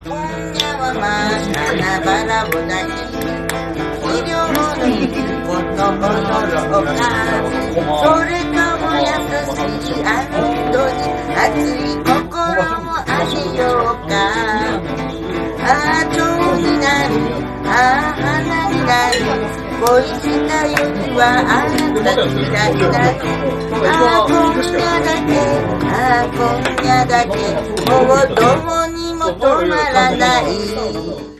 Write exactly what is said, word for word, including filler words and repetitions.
今夜はまあ花々を抱き医療のいることをのかそれかも優しいあの人に熱い心をあげようかああ蝶になるああ花になる恋した夜はあなた嫌いだああ今夜だけああ今夜だけもうどうにも止まらない